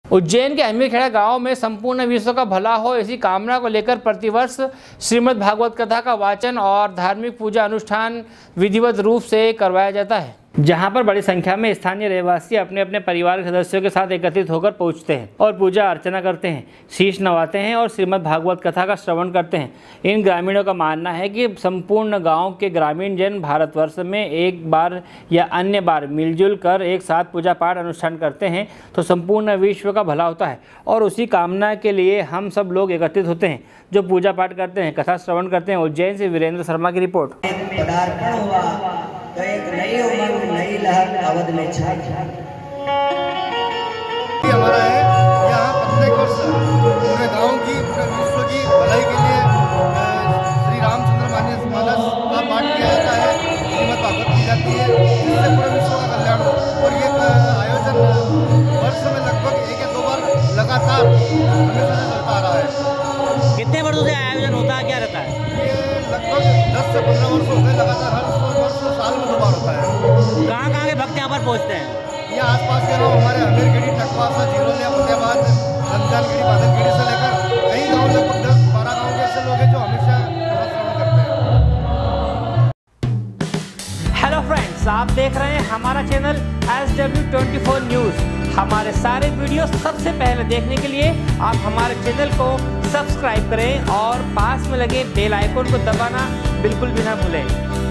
उज्जैन के अमीरखेड़ा गांव में संपूर्ण विश्व का भला हो, इसी कामना को लेकर प्रतिवर्ष श्रीमद् भागवत कथा का वाचन और धार्मिक पूजा अनुष्ठान विधिवत रूप से करवाया जाता है, जहां पर बड़ी संख्या में स्थानीय रहवासी अपने अपने परिवार के सदस्यों के साथ एकत्रित होकर पहुंचते हैं और पूजा अर्चना करते हैं, शीश नवाते हैं और श्रीमद् भागवत कथा का श्रवण करते हैं। इन ग्रामीणों का मानना है कि संपूर्ण गांव के ग्रामीण जन भारतवर्ष में एक बार या अन्य बार मिलजुल कर एक साथ पूजा पाठ अनुष्ठान करते हैं तो संपूर्ण विश्व का भला होता है, और उसी कामना के लिए हम सब लोग एकत्रित होते हैं जो पूजा पाठ करते हैं, कथा श्रवण करते हैं। उज्जैन से वीरेंद्र शर्मा की रिपोर्ट। पदार्पण हुआ तो एक नई उमंग, नई लहर अवध में छाई। हमारा है यहाँ प्रत्येक वर्ष पूरे गांव की, पूरे विश्व की भलाई के लिए श्री रामचंद्र मानस का पाठ किया जाता है, श्रीमद् भागवत की जाती है, जिससे पूरे विश्व का कल्याण हो। और ये आयोजन वर्ष में लगभग 1 या 2 बार लगातार हमेशा से चलता आ रहा है। कितने वर्षों से आयोजन होता है, क्या रहता है? ये लगभग 10 से 15 वर्ष हो गए लगातार, हर वर्ष साल में 2 बार होता है। कहाँ के भक्त यहाँ पर पहुँचते हैं? ये आसपास के गाँव हमारे अमीरखेड़ी, टकवासा, जिरोलिया, फतेहाबाद, रमजानखेड़ी, बादलखेड़ी से लेकर कई गाँव, लगभग 10-12 गाँव के ऐसे लोग हैं जो हमेशा श्रवण करते हैं। हेलो फ्रेंड्स, आप देख रहे हैं हमारा चैनल SW24 न्यूज़। हमारे सारे वीडियो सबसे पहले देखने के लिए आप हमारे चैनल को सब्सक्राइब करें और पास में लगे बेल आइकन को दबाना बिल्कुल भी ना भूलें।